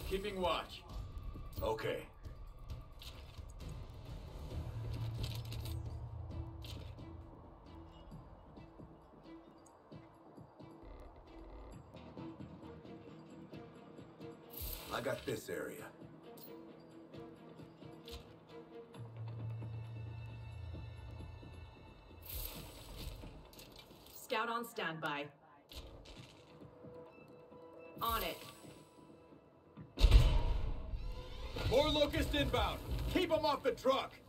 Keeping watch. Okay. I got this area. Scout on standby. On it. More locusts inbound. Keep them off the truck.